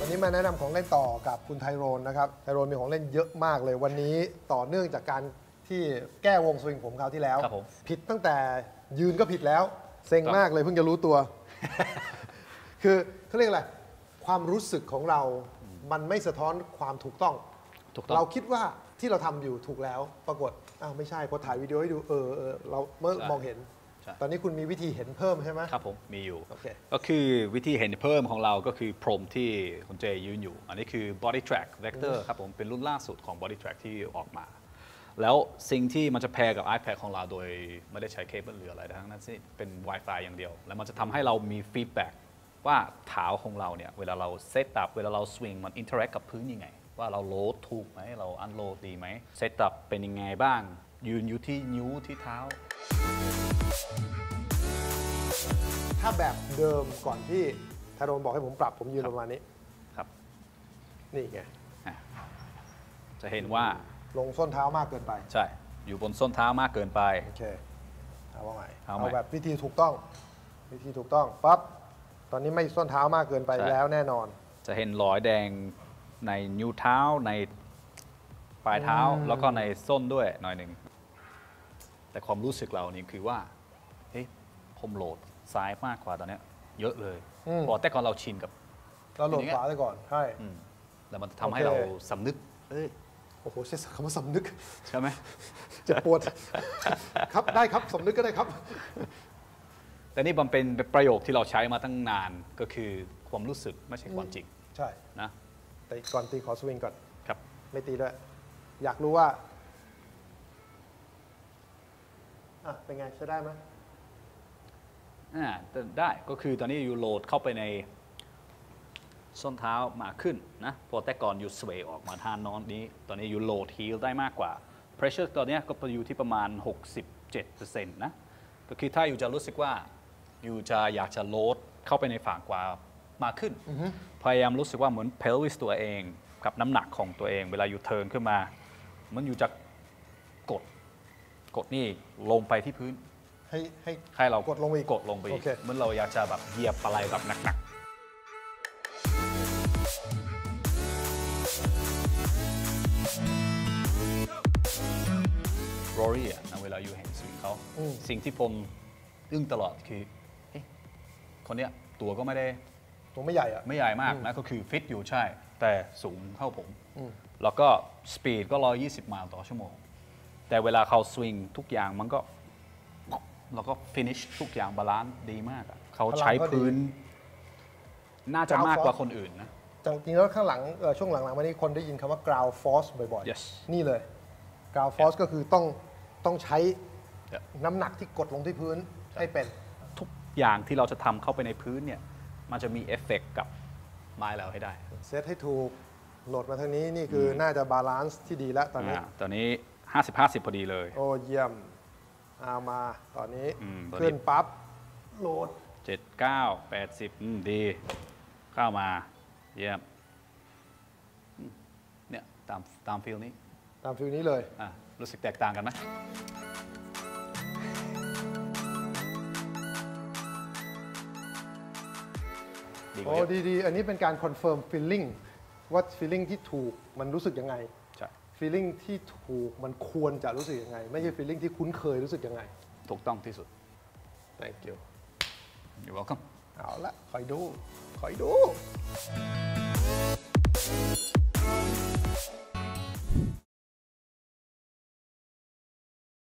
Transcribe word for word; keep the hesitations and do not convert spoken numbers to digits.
วันนี้มาแนะนำของเล่นต่อกับคุณไทโรนนะครับไทโรนมีของเล่นเยอะมากเลยวันนี้ต่อเนื่องจากการที่แก้วงสวิงผมคราวที่แล้วผิดตั้งแต่ยืนก็ผิดแล้วเซ็งมากเลยเพิ่งจะรู้ตัว คือเขาเรียกอะไรความรู้สึกของเรามันไม่สะท้อนความถูกต้องเราคิดว่าที่เราทำอยู่ถูกแล้วปรากฏอ้าวไม่ใช่พอถ่ายวิดีโอให้ดูเออเออเราเมื่อมองเห็นตอนนี้คุณมีวิธีเห็นเพิ่มใช่ไหมครับผมมีอยู่ okay. ก็คือวิธีเห็นเพิ่มของเราก็คือพรมที่คุณเจยืนอยู่อันนี้คือ body track vector ครับผมเป็นรุ่นล่าสุดของ body track ที่ออกมาแล้วสิ่งที่มันจะแพร์กับ iPad ของเราโดยไม่ได้ใช้เคเบิลหรืออะไรทั้งนั้นเป็น Wi-Fi อย่างเดียวแล้วมันจะทำให้เรามีฟีดแบ็กว่าเท้าของเราเนี่ยเวลาเราเซตอัพเวลาเราสวิงมันอินเทอร์แอคกับพื้นยังไงว่าเราโหลดถูกไหมเราอันโหลดดีไหมเซตอัพเป็นยังไงบ้างยืนอยู่ที่นิ้วที่เท้าถ้าแบบเดิมก่อนที่ไทโรนบอกให้ผมปรับผมยืนประมาณนี้ครับนี่ไงจะเห็นว่าลงส้นเท้ามากเกินไปใช่อยู่บนส้นเท้ามากเกินไปโอเคเอาว่าไงเอาแบบวิธีถูกต้องวิธีถูกต้องปั๊บตอนนี้ไม่ส้นเท้ามากเกินไปแล้วแน่นอนจะเห็นรอยแดงในนิ้วเท้าในปลายเท้าแล้วก็ในส้นด้วยหน่อยหนึ่งแต่ความรู้สึกเรานี่คือว่าเฮ้ยผมโหลดซ้ายมากกว่าตอนนี้เยอะเลยเพราะแต่ก่อนเราชินกับเราโหลดขวาไปก่อนใช่แล้วมันทำให้เราสำนึกเอ้ยโอ้โหใช้คำว่าสำนึกใช่ไหมเจ็บปวดครับได้ครับสำนึกก็ได้ครับแต่นี่มันเป็นประโยคที่เราใช้มาตั้งนานก็คือความรู้สึกไม่ใช่ความจริงใช่นะแต่ก่อนตีขอสวิงก่อนครับไม่ตีด้วยอยากรู้ว่าอ่ะเป็นไงใช้ได้ไหมอ่าได้ก็คือตอนนี้อยู่โหลดเข้าไปในส้นเท้ามากขึ้นนะพอแต่ก่อนอยู่สเวย์ออกมาทานนอนนี้ตอนนี้อยู่โหลดฮีลได้มากกว่า pressure ตอนนี้ก็อยู่ที่ประมาณ หกสิบเจ็ดเปอร์เซ็นต์ นะก็คือถ้าอยู่จะรู้สึกว่าอยู่จะอยากจะโหลดเข้าไปในฝั่งกว่ามากขึ้นพยายามรู้สึกว่าเหมือน pelvis ตัวเองกับน้ำหนักของตัวเองเวลาอยู่เทิร์นขึ้นมามันอยู่จะกดกดนี่ลงไปที่พื้นให้ให้ให้เรากดลงไปกดลงไปเหมือนเราอยากจะแบบเหยียบอะไรแบบหนักๆโรรี่อ่ะเวลาอยู่เห็นสวิงเขาสิ่งที่ผมอึ้งตลอดคือคนเนี้ยตัวก็ไม่ได้ตัวไม่ใหญ่อะไม่ใหญ่มากนะก็คือฟิตอยู่ใช่แต่สูงเท่าผมแล้วก็สปีดก็หนึ่งร้อยยี่สิบไมล์ต่อชั่วโมงแต่เวลาเขาสวิงทุกอย่างมันก็แล้วก็ฟินิชทุกอย่างบาลานซ์ดีมากเขาใช้พื้นน่าจะมากกว่าคนอื่นนะจริงๆแล้วข้างหลังช่วงหลังๆมานี้คนได้ยินคำว่า ground force บ่อยๆ yes. นี่เลย ground force ก็คือต้องต้องใช้น้ำหนักที่กดลงที่พื้นให้เป็นทุกอย่างที่เราจะทำเข้าไปในพื้นเนี่ยมันจะมีเอฟเฟกต์กับไม้เราให้ได้เซตให้ถูกโหลดมาทางนี้นี่คือน่าจะบาลานซ์ที่ดีแล้วตอนนี้ตอนนี้ห้าสิบ ห้าสิบพอดีเลยโอ้เยี่ยมเอามาตอนนี้ขึ้นปั๊บโหลดเจ็ด เก้า แปดสิบดีเข้ามาเยี่ยมเนี่ยตามตามฟิลนี้ตามฟิลนี้เลยอ่ะรู้สึกแตกต่างกันไหมโอ้ดีๆอันนี้เป็นการคอนเฟิร์มฟีลลิ่งว่าฟีลลิ่งที่ถูกมันรู้สึกยังไงใช่ฟีลลิ่งที่ถูกมันควรจะรู้สึกยังไงไม่ใช่ฟีลลิ่งที่คุ้นเคยรู้สึกยังไงถูกต้องที่สุด thank you you're welcome เอาละคอยดูคอยดู